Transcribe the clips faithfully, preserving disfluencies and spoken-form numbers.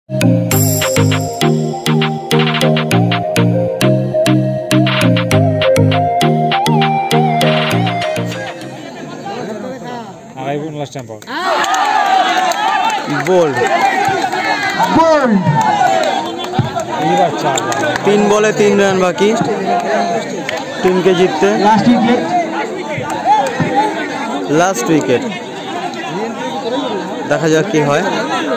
Bold bold तीन बॉले तीन रन बाकी टीम के जीतते। लास्ट विकेट लास्ट विकेट देखा जाक की है।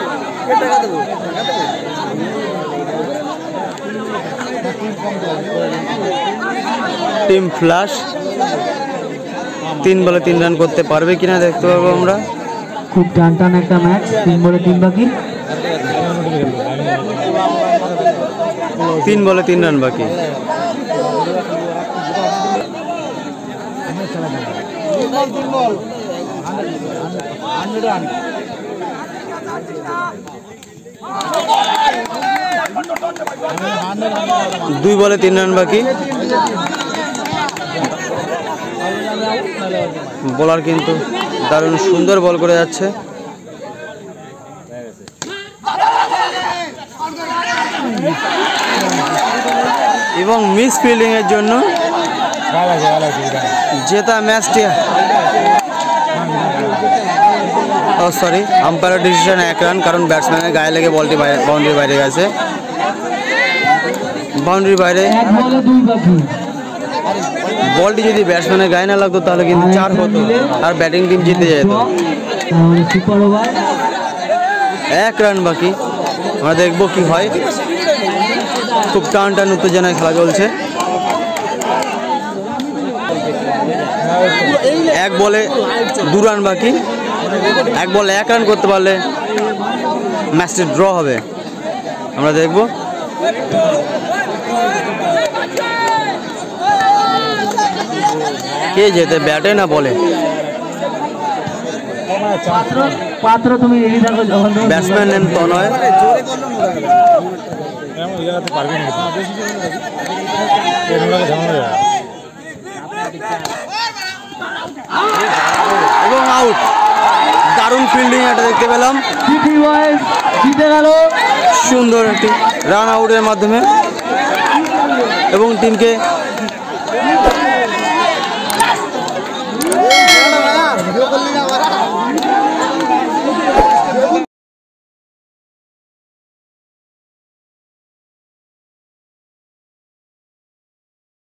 टीम फ्लैश तीन बॉले तीन रन करते पारबे किना देखते पाबो আমরা। खूब টান টান একটা ম্যাচ, তিন বলে তিন বাকি तीन बॉले तीन रन बाकी। दुई बॉले तीन रन बाकी। बॉलार किन्तु दारुण सुंदर बल करे जाच्छे। এবং মিস ফিল্ডিং এর জন্য জেতা ম্যাচটি। ও সরি, আম্পায়ার ডিসিশন এক রান, কারণ ব্যাটসম্যানের গায়ে লেগে বলটি বাউন্ডারির বাইরে গেছে। বাউন্ডারির বাইরে বলটি যদি ব্যাটসম্যানের গায়ে না লাগতো তাহলে কিন্তু চার হতো আর ব্যাটিং টিম জিতে যেত। এক রান বাকি, আমরা দেখবো কি হয়। খুব টান টান উত্তেজনায় খেলা চলছে। এক বলে দু রান বাকি, এক বলে এক রান করতে পারলে ম্যাচটি ড্র হবে। আমরা দেখব কে যেতে, ব্যাটে না বলে। পাত্র তুমি রেডি থাকো, ব্যাটসম্যান নেম তনয়। এবং আউট। দারুণ ফিল্ডিং এটা দেখতে পেলাম। জিতে গেল সুন্দর একটি রান আউটের মাধ্যমে এবং টিমকে